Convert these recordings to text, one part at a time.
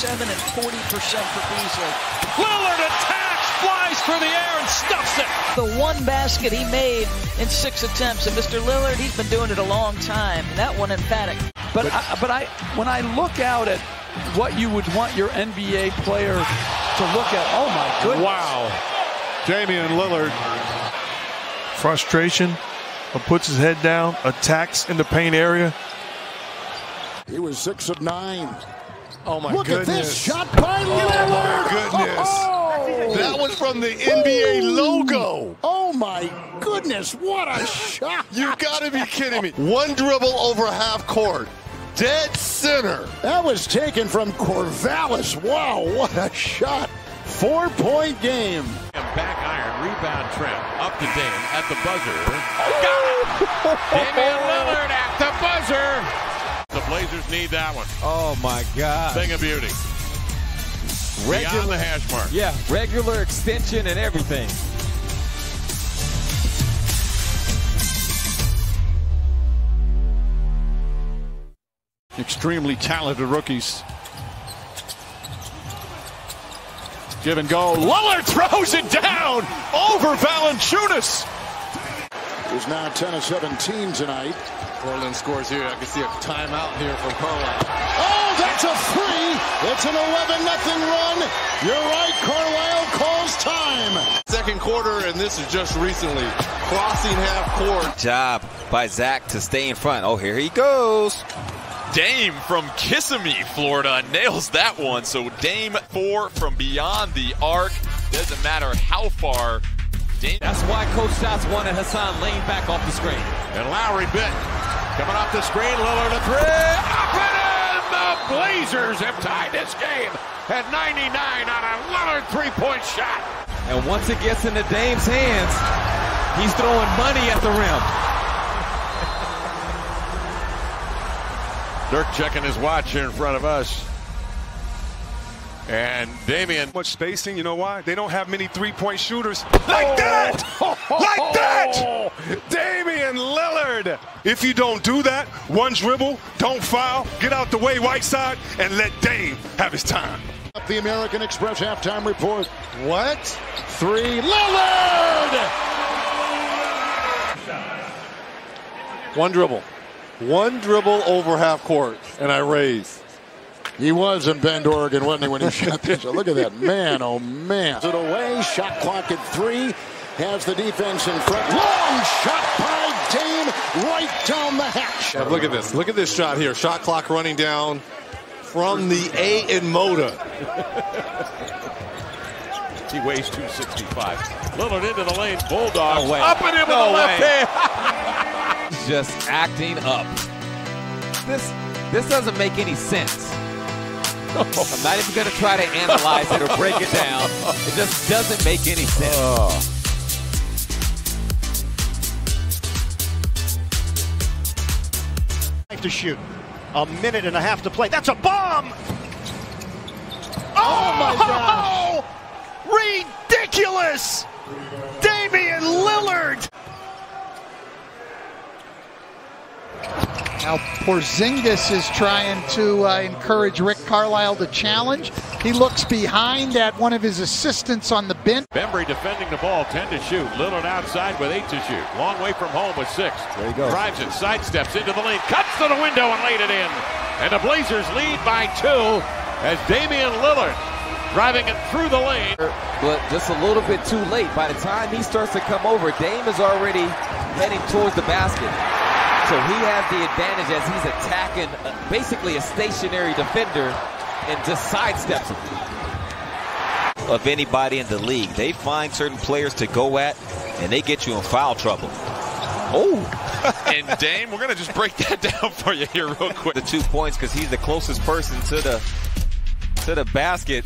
37 and 40% for Beasley. Lillard attacks, flies through the air and stuffs it. The one basket he made in 6 attempts, and Mr. Lillard, he's been doing it a long time. That one emphatic. But when I look out at what you would want your NBA player to look at, oh my goodness. Wow. Damian Lillard. Frustration, puts his head down, attacks in the paint area. He was 6 of 9. Oh my Look goodness. Look at this shot by Lillard. Oh my goodness. Oh. That was from the NBA logo. Oh my goodness, what a shot. You gotta be kidding me. One dribble over half court. Dead center. That was taken from Corvallis. Wow, what a shot. 4-point game. Back iron, rebound Trent, up to Dame at the buzzer. Got it! Damian Lillard at the buzzer. The Blazers need that one. Oh my God. Thing of beauty. Beyond the hash mark. Yeah, regular extension and everything. Extremely talented rookies. Give and go. Lillard throws it down over Valanciunas. He's now 10 of 17 tonight. Portland scores here. I can see a timeout here from Carlisle. Oh, that's a free. It's an 11-0 run. You're right, Carlisle calls time. Second quarter, and this is just recently. Crossing half court. Job by Zach to stay in front. Oh, here he goes. Dame from Kissimmee, Florida, nails that one. So Dame 4 from beyond the arc. Doesn't matter how far. Dame. That's why Coach Shots wanted Hassan Lane back off the screen. And Lowry bit. Coming off the screen, Lillard a three. Up and in! The Blazers have tied this game at 99 on a Lillard three-point shot. And once it gets into Dame's hands, he's throwing money at the rim. Dirk checking his watch here in front of us. And Damian. Much spacing, you know why? They don't have many three-point shooters. Like that! Like that! Damian Lillard! If you don't do that, one dribble, don't foul, get out the way, Whiteside, and let Dame have his time. Up the American Express halftime report. What? 3, Lillard! One dribble. One dribble over half court, and I raise. He was in Bend, Oregon, wasn't he, when he shot this? Look at that, man, oh man. It away, shot clock at 3. Has the defense in front. Long shot by Dame, right down the hatch. Yeah, look at this. Look at this shot here. Shot clock running down from the A in Moda. He weighs 265. Lillard into the lane, Bulldog. No way. Up and in with the left hand. He's just acting up. This doesn't make any sense. I'm not even going to try to analyze it or break it down. It just doesn't make any sense. To shoot. A minute and a half to play. That's a bomb! Oh my gosh! Ridiculous! Damian Lillard! Now Porzingis is trying to encourage Rick Carlisle to challenge. He looks behind at one of his assistants on the bench. Bembry defending the ball, 10 to shoot. Lillard outside with 8 to shoot. Long way from home with 6. There you go. Drives it, sidesteps into the lane, cuts to the window and laid it in. And the Blazers lead by 2 as Damian Lillard driving it through the lane. But just a little bit too late. By the time he starts to come over, Dame is already heading towards the basket. So he has the advantage as he's attacking basically a stationary defender and just sidesteps him. Of anybody in the league, they find certain players to go at, and they get you in foul trouble. Oh, and Dame, we're gonna just break that down for you here real quick. The 2 points because he's the closest person to the basket.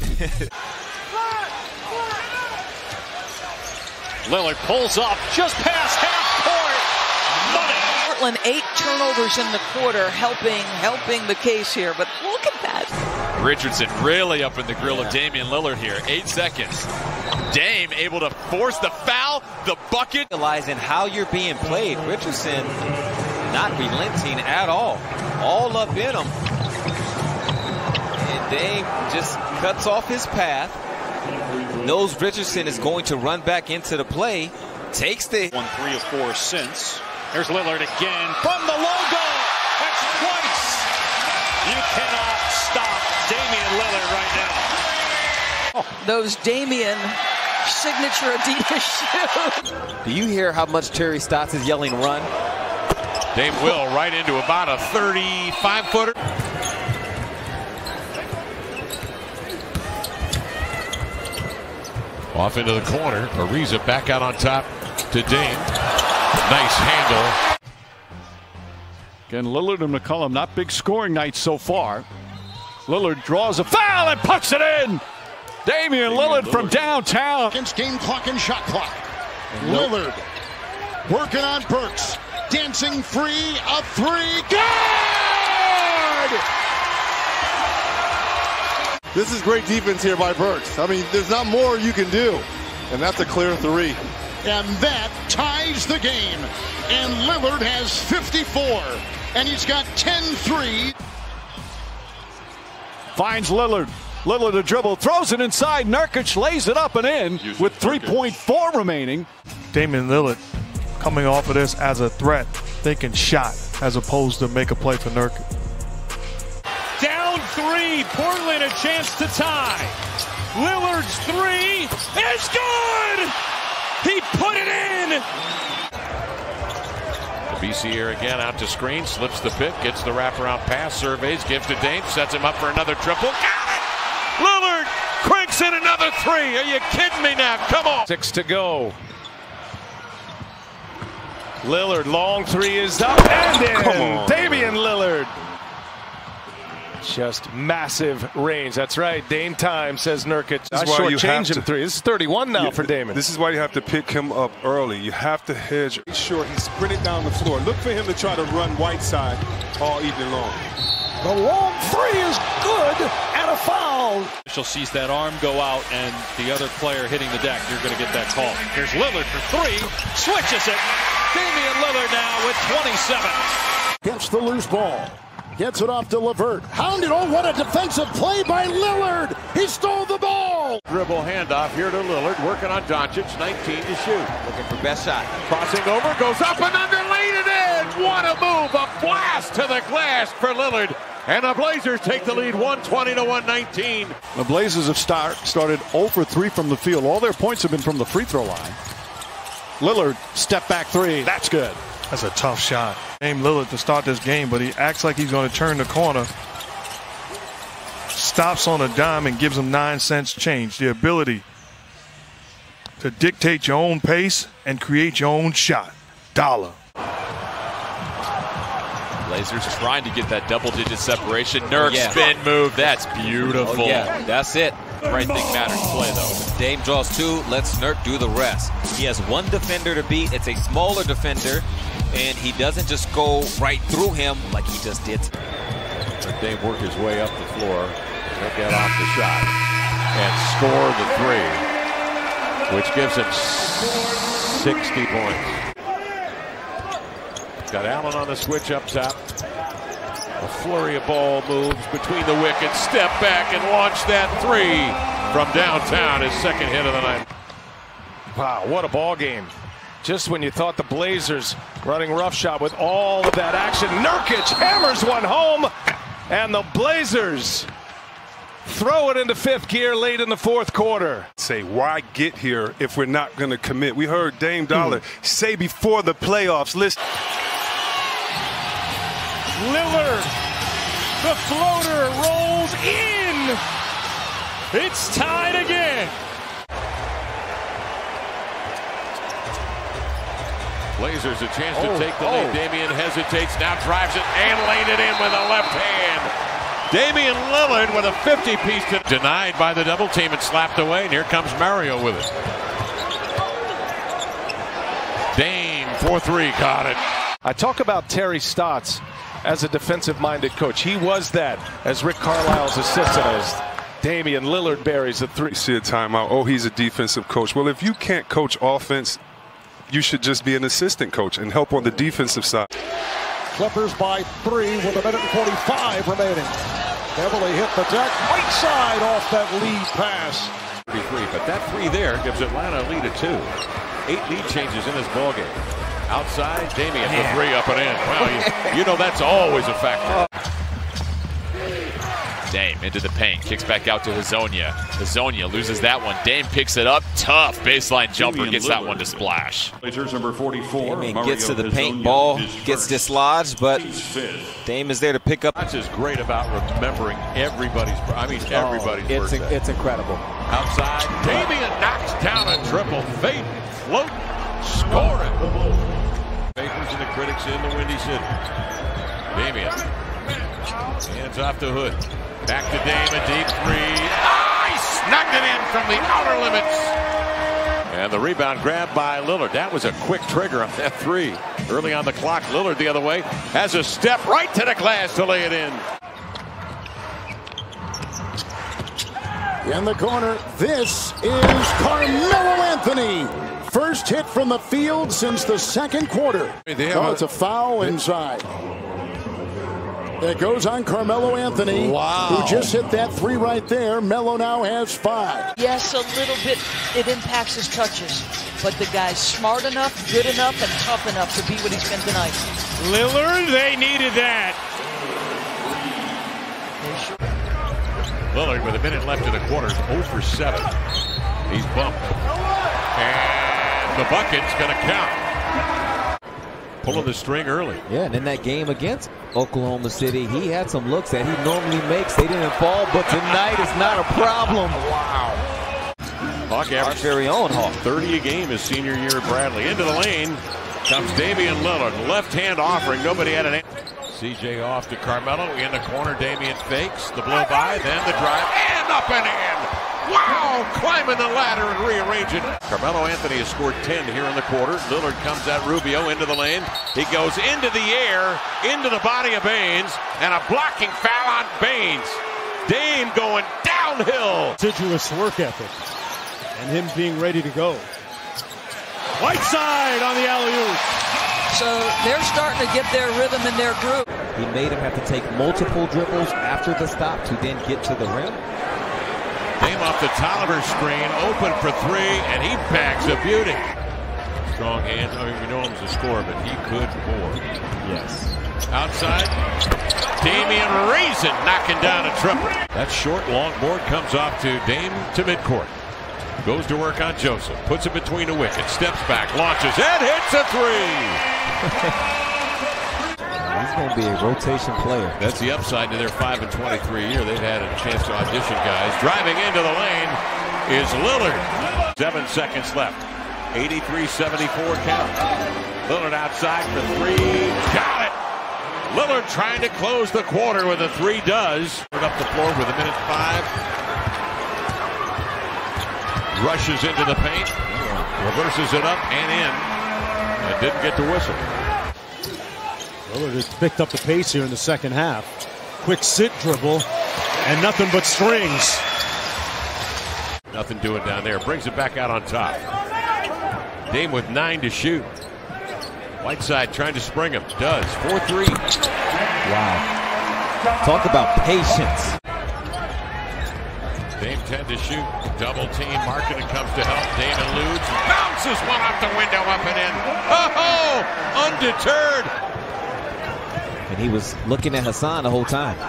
Lillard pulls up just past half court. Money. Portland 8 turnovers in the quarter, helping the case here. But look at that. Richardson really up in the grill of Damian Lillard here. 8 seconds. Dame able to force the foul, the bucket. Realizing how you're being played. Richardson not relenting at all. All up in him. And Dame just cuts off his path, knows Richardson is going to run back into the play, takes the 1 3 of 4 since. There's Lillard again from the logo. That's twice. You cannot stop Damian Lillard right now. Those Damian signature Adidas shoes. Do you hear how much Terry Stotts is yelling run? Dame will right into about a 35-footer. Off into the corner. Ariza back out on top to Dame. Nice handle. Again, Lillard and McCollum, not big scoring nights so far. Lillard draws a foul and puts it in. Damian Lillard from downtown. Against game clock and shot clock. Lillard working on Burks. Dancing free, a three. Good! This is great defense here by Burks. I mean, there's not more you can do. And that's a clear three. And that ties the game. And Lillard has 54. And he's got 10 threes. Finds Lillard. Lillard a dribble, throws it inside. Nurkic lays it up and in with 3.4 remaining. Damian Lillard coming off of this as a threat, thinking shot as opposed to make a play for Nurkic. Down 3, Portland a chance to tie. Lillard's 3 is good! He put it in! The BC again out to screen, slips the pick, gets the wraparound pass, surveys, gives to Dame, sets him up for another triple. Got it! Lillard cranks in another 3. Are you kidding me now? Come on. 6 to go. Lillard, long 3 is up and in. Come on. Damian Lillard. Just massive range. That's right. Dame time, says Nurkic. I shortchanged him 3. This is 31 now for Damon. This is why you have to pick him up early. You have to hedge. Make sure he's sprinting down the floor. Look for him to try to run Whiteside all evening long. The long 3 is good and a foul. She'll sees that arm go out and the other player hitting the deck. You're going to get that call. Here's Lillard for 3. Switches it. Damian Lillard now with 27. Gets the loose ball. Gets it off to LeVert. Hounded. Oh, what a defensive play by Lillard. He stole the ball. Dribble handoff here to Lillard, working on Doncic, 19 to shoot. Looking for best shot. Crossing over, goes up and under, laid it in. What a move, a blast to the glass for Lillard. And the Blazers take the lead 120 to 119. The Blazers have started 0 for 3 from the field. All their points have been from the free throw line. Lillard, step back 3. That's good. That's a tough shot. Dame Lillard to start this game, but he acts like he's going to turn the corner. Stops on a dime and gives him 9 cents change. The ability to dictate your own pace and create your own shot. Dollar. Blazers trying to get that double-digit separation. Nurk spin move. That's beautiful. Oh, yeah, that's it. Right thing matters play, though. Dame draws 2. Lets Nurk do the rest. He has 1 defender to beat. It's a smaller defender, and he doesn't just go right through him like he just did. Let Dame work his way up the floor. He'll get off the shot and score the 3, which gives him 60 points. Got Allen on the switch up top. A flurry of ball moves between the wickets. Step back and launch that 3 from downtown. His second hit of the night. Wow, what a ball game. Just when you thought the Blazers running roughshod with all of that action, Nurkic hammers one home, and the Blazers throw it into 5th gear late in the 4th quarter. Say, why get here if we're not going to commit? We heard Dame Dollar say before the playoffs, listen. Lillard, the floater rolls in. It's tied again. Blazers a chance to take the lead. Damian hesitates, now drives it and laid it in with a left hand. Damian Lillard with a 50-piece denied by the double team and slapped away. And here comes Mario with it. Dame 4-3, got it. I talk about Terry Stotts as a defensive-minded coach. He was that as Rick Carlisle's assistant, as Damian Lillard buries the 3. See a timeout. Oh, he's a defensive coach. Well, if you can't coach offense, you should just be an assistant coach and help on the defensive side. Clippers by 3 with 1:45 remaining. Beverly hit the deck. Right side off that lead pass. 33, but that three there gives Atlanta a lead of 2. 8 lead changes in this ballgame. Outside, Damian, the three up and in. Wow, you know that's always a factor. Dame into the paint, kicks back out to Hezonja. Hezonja loses that one. Dame picks it up. Tough baseline jumper, gets that one to splash. Number 44. Damian gets to the paint, ball gets dislodged, but Dame is there to pick up. That's just great about remembering everybody's birthday. It's incredible. Outside, Damian knocks down a triple. Fade, float, scoring. Bakers and the critics in the Windy City. Damian. Hands off to Hood. Back to Dame, a deep three. He snugged it in from the outer limits. And the rebound grabbed by Lillard. That was a quick trigger on that three. Early on the clock, Lillard the other way. Has a step right to the glass to lay it in. In the corner, this is Carmelo Anthony. First hit from the field since the second quarter. It's a foul inside. It goes on Carmelo Anthony, who just hit that three right there. Melo now has 5. Yes, a little bit. It impacts his touches. But the guy's smart enough, good enough, and tough enough to be what he's been tonight. Lillard, they needed that. Lillard with a minute left in the quarter, 0 for 7. He's bumped. And the bucket's going to count. Pulling the string early. Yeah, and in that game against Oklahoma City, he had some looks that he normally makes. They didn't fall, but tonight is not a problem. Wow. Hawk average very own Hawk. 30 a game his senior year at Bradley. Into the lane comes Damian Lillard. Left hand offering. Nobody had an answer. CJ off to Carmelo. In the corner, Damian fakes. The blow by, then the drive, and up and in. Wow! Climbing the ladder and rearranging. Carmelo Anthony has scored 10 here in the quarter. Lillard comes at Rubio into the lane. He goes into the air, into the body of Baines, and a blocking foul on Baines. Dame going downhill. Assiduous work ethic and him being ready to go. Whiteside on the alley-oop. So they're starting to get their rhythm and their groove. He made him have to take multiple dribbles after the stop to then get to the rim. Dame off the Tolliver screen, open for 3, and he bags a beauty. Strong hands. I mean, we know him as a scorer, but he could more. Yes. Outside, Damian Reason knocking down a triple. That short, long board comes off to Dame to midcourt. Goes to work on Joseph. Puts it between the wickets. Steps back, launches, and hits a 3. He's going to be a rotation player. That's the upside to their 5 and 23 year. They've had a chance to audition guys. Driving into the lane is Lillard. 7 seconds left. 83-74 count. Lillard outside for 3. Got it. Lillard trying to close the quarter with a 3 does. Up the floor with a minute 5. Rushes into the paint. Reverses it up and in. And didn't get the whistle. Lillard has picked up the pace here in the second half. Quick sit dribble and nothing but strings. Nothing doing down there. Brings it back out on top. Dame with 9 to shoot. Whiteside trying to spring him. Does. 4-3. Wow. Talk about patience. Dame 10 to shoot. Double team. Markkanen comes to help. Dame eludes. Bounces one off the window up and in. Oh! Undeterred. And he was looking at Hassan the whole time.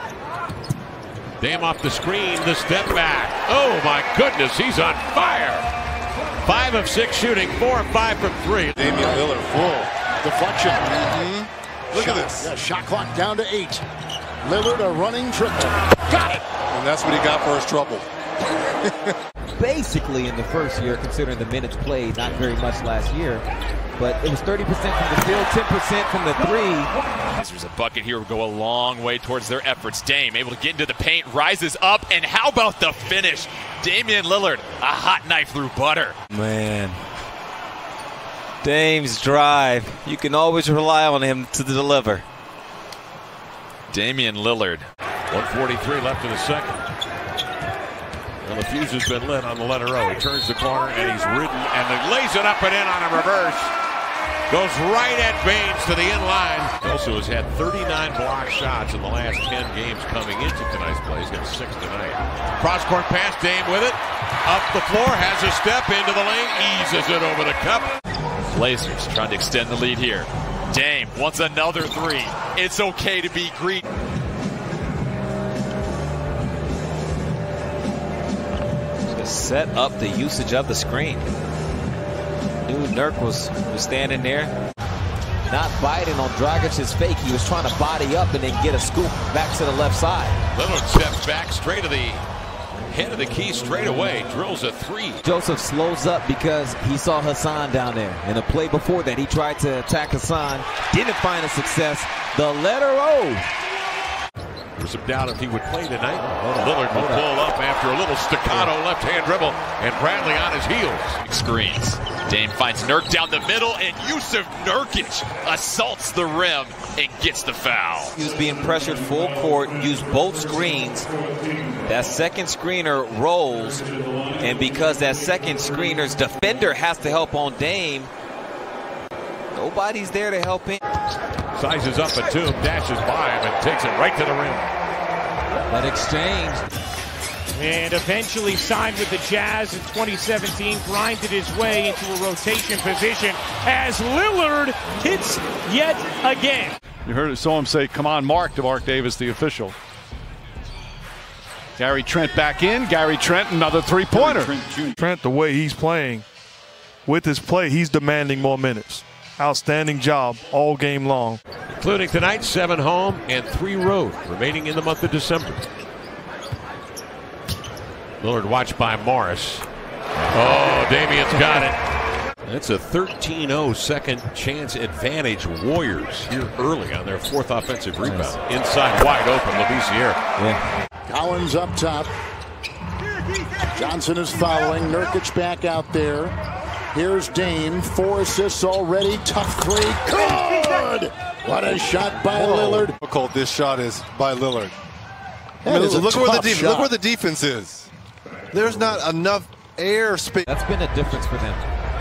Dame off the screen, the step back. Oh my goodness, he's on fire. 5 of 6 shooting, 4 of 5 from 3. Damian Lillard full deflection. Look at this. Yeah, shot clock down to 8. Lillard a running triple. Got it. And that's what he got for his trouble. Basically in the first year, considering the minutes played, not very much last year. But it was 30% from the field, 10% from the 3. There's a bucket here will go a long way towards their efforts. Dame able to get into the paint, rises up, and how about the finish? Damian Lillard, a hot knife through butter. Man. Dame's drive. You can always rely on him to deliver. Damian Lillard. 1:43 left in the second. Well, the fuse has been lit on the letter O. He turns the corner and he's ridden and then lays it up and in on a reverse. Goes right at Baines to the end line. Also has had 39 block shots in the last 10 games coming into tonight's play. He's got 6 tonight. Cross-court pass, Dame with it. Up the floor, has a step into the lane, eases it over the cup. Blazers trying to extend the lead here. Dame wants another three. It's okay to be greedy. Set up the usage of the screen. Knew Nurk was standing there, not biting on Dragic's fake. He was trying to body up and then get a scoop back to the left side. Lillard steps back straight to the head of the key straight away, drills a three. Joseph slows up because he saw Hassan down there. In a play before that, he tried to attack Hassan, didn't find a success. The letter O. There's some doubt if he would play tonight. Lillard will pull up after a little staccato left-hand dribble, and Bradley on his heels. Screens. Dame finds Nurk down the middle, and Jusuf Nurkic assaults the rim and gets the foul. He was being pressured full court, used both screens. That second screener rolls, and because that second screener's defender has to help on Dame, nobody's there to help him. Sizes up a tomb, dashes by him, and takes it right to the rim. That exchange. And eventually signed with the Jazz in 2017, grinded his way into a rotation position as Lillard hits yet again. You saw him say, "Come on, Mark," to Mark Davis, the official. Gary Trent back in. Gary Trent, another three-pointer. Trent, the way he's playing, with his play, he's demanding more minutes. Outstanding job all game long. Including tonight, 7 home and 3 road, remaining in the month of December. Lillard watched by Morris. Oh, Damian's got it. That's a 13-0 second chance advantage. Warriors here early on their 4th offensive rebound. Inside wide open, Labissiere. Yeah. Collins up top. Johnson is following. Nurkic back out there. Here's Dame, 4 assists already. Tough three. Good! What a shot by Lillard. Difficult this shot is by Lillard. Look where the defense is. There's not enough air space. That's been a difference for them.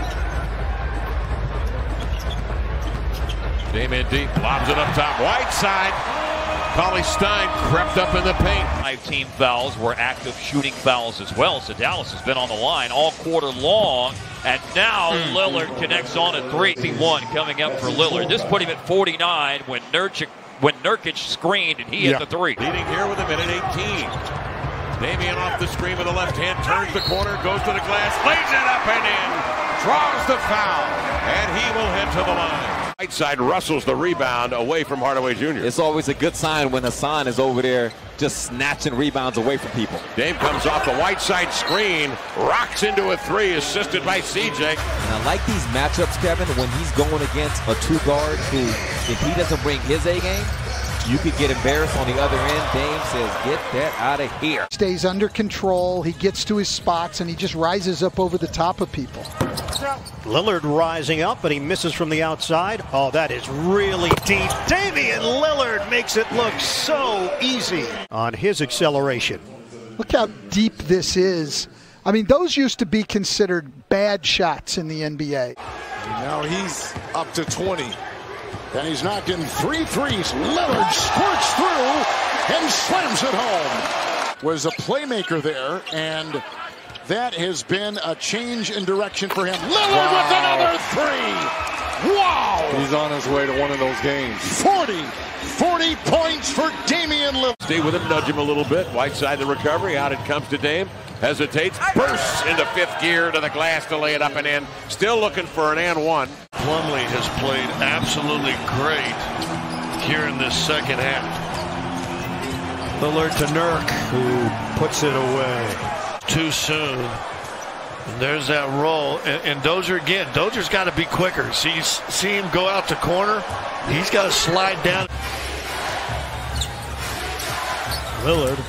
Dame in deep, lobs it up top. Whiteside. Cauley Stein crept up in the paint. 5 team fouls were active shooting fouls as well. So Dallas has been on the line all quarter long. And now Lillard connects on a 3-1 coming up for Lillard. This put him at 49 when Nurkic screened and he hit the 3. Leading here with a minute 18. Damian off the screen with the left hand, turns the corner, goes to the glass, lays it up and in, draws the foul, and he will head to the line. Whiteside rustles the rebound away from Hardaway Jr. It's always a good sign when Hassan is over there just snatching rebounds away from people. Dame comes off the Whiteside screen, rocks into a 3, assisted by CJ. And I like these matchups, Kevin, when he's going against a 2 guard who, if he doesn't bring his A game, you could get embarrassed on the other end. Dame says, get that out of here. Stays under control. He gets to his spots, and he just rises up over the top of people. Lillard rising up, but he misses from the outside. Oh, that is really deep. Damian Lillard makes it look so easy on his acceleration. Look how deep this is. I mean, those used to be considered bad shots in the NBA. Now he's up to 20. And he's knocked in 3 threes. Lillard squirts through and slams it home. Was a playmaker there, and that has been a change in direction for him. Lillard with another 3. Wow! He's on his way to one of those games. 40 points for Damian Lillard. Stay with him, nudge him a little bit. Whiteside the recovery, out it comes to Dame. Hesitates, bursts into 5th gear to the glass to lay it up and in. Still looking for an and 1. Plumlee has played absolutely great here in this second half. Lillard to Nurk, who puts it away too soon. And there's that roll. And Dozier again. Dozier's got to be quicker. See him go out the corner. He's got to slide down. Lillard.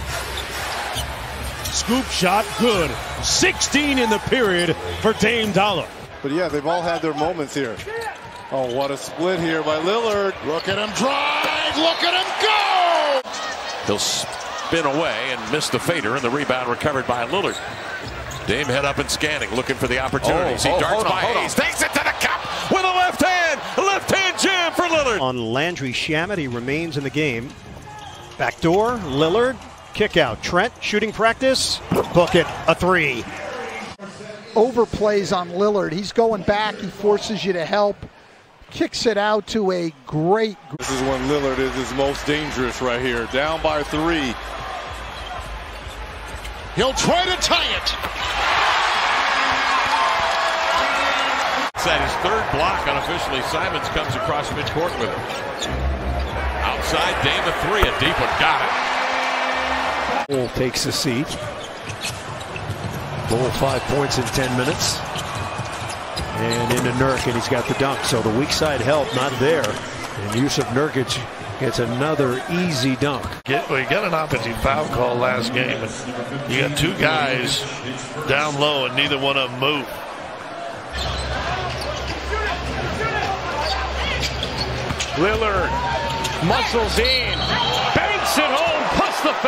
Scoop shot, good. 16 in the period for Dame Dollar. But yeah, they've all had their moments here. Oh, what a split here by Lillard. Look at him drive. Look at him go. He'll spin away and miss the fader, and the rebound recovered by Lillard. Dame head up and scanning, looking for the opportunity. He darts by Hayes, takes it to the cup with a left hand, Lillard. On Landry Shamet, he remains in the game. Backdoor, Lillard, kick out. Trent, shooting practice, book it, a three. Overplays on Lillard. He's going back. He forces you to help. Kicks it out to a great. This is when Lillard is his most dangerous right here. Down by 3. He'll try to tie it. It's at his third block unofficially. Simons comes across midcourt with him. Outside, Dame a 3, a deep one, got it. Bull takes a seat. Bull 5 points in 10 minutes. And into Nurk, and he's got the dunk. So the weak side help not there. And Jusuf Nurkic gets another easy dunk. We got an offensive foul call last game, and you got 2 guys down low, and neither one of them move. Lillard muscles in, banks it home, plus the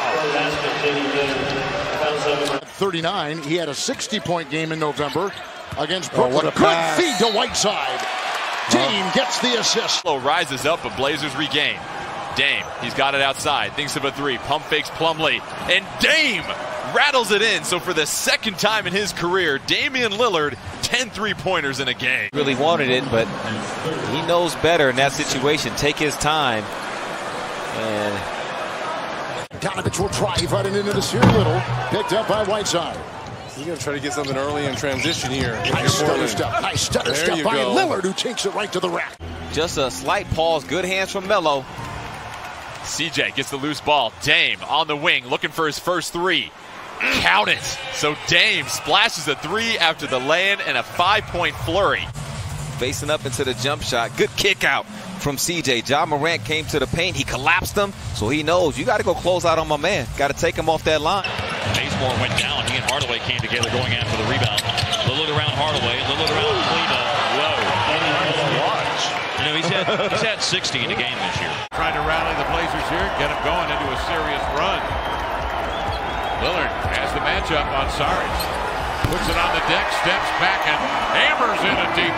foul. 39. He had a 60-point game in November against Brooklyn. What a pass. Good feed to Whiteside. Dame gets the assist. Rises up, but Blazers regain. Dame, he's got it outside. Thinks of a 3. Pump fakes Plumlee. And Dame rattles it in. So for the second time in his career, Damian Lillard, 10 3-pointers in a game. Really wanted it, but he knows better in that situation. Take his time. And Donovich will drive right into the Sear Little. Picked up by Whiteside. You got to try to get something early in transition here. Nice stutter step by Lillard, who takes it right to the rack. just a slight pause. Good hands from Melo. CJ gets the loose ball. Dame on the wing looking for his first 3. Count it. So Dame splashes a 3 after the lay-in and a 5-point flurry. Facing up into the jump shot. Good kick out from CJ. Ja Morant came to the paint. He collapsed him, so he knows you got to go close out on my man. Got to take him off that line. Bazemore went down. He and Hardaway came together going after the rebound. Lillard around Hardaway. Lillard around Kleber. Whoa. You know, he's had 60 in the game this year. Trying to rally the Blazers here, get him going into a serious run. Lillard has the matchup on Sarge. Puts it on the deck, steps back, and hammers in a deep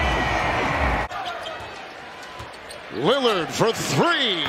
3. Lillard for 3.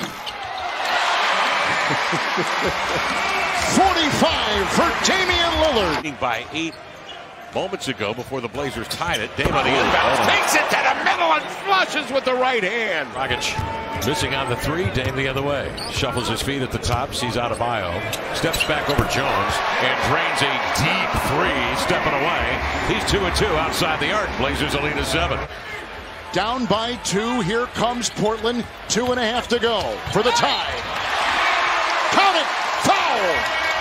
45 for Damian Lillard. By 8 moments ago before the Blazers tied it. Dame on the inbound takes it to the middle and flushes with the right hand. Dragic missing on the 3. Dame the other way. Shuffles his feet at the top. Sees Adebayo. Steps back over Jones and drains a deep 3. Stepping away. He's 2 and 2 outside the arc. Blazers a lead of 7. Down by 2. Here comes Portland. 2.5 to go for the tie. Count it. Foul.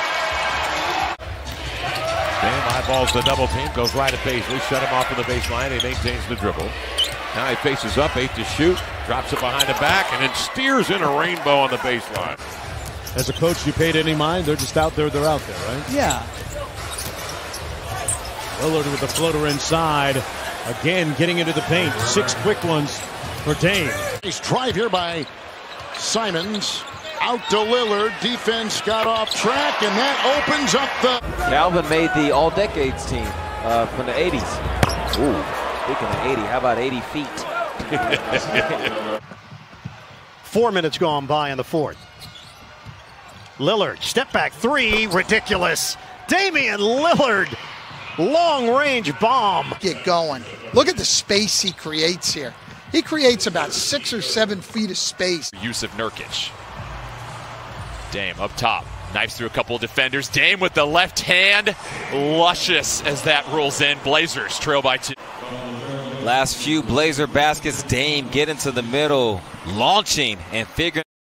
Dame eyeballs the double team. Goes right at Bazley. Shut him off to the baseline. He maintains the dribble. Now he faces up. 8 to shoot. Drops it behind the back and then steers in a rainbow on the baseline. As a coach, you paid any mind? They're just out there. They're out there, right? Yeah. Lillard with the floater inside. Again, getting into the paint. 6 quick ones for Dame. Nice drive here by Simons. Out to Lillard. Defense got off track, and that opens up the... Calvin made the All-Decades team from the 80s. Ooh, speaking of 80, how about 80 feet? 4 minutes gone by in the fourth. Lillard, step back 3, ridiculous. Damian Lillard, long range bomb. Get going. Look at the space he creates here. He creates about 6 or 7 feet of space. Jusuf Nurkic. Dame up top. Knifes through a couple of defenders. Dame with the left hand. Luscious as that rolls in. Blazers trail by 2. Last few Blazer baskets. Dame get into the middle, launching and figuring.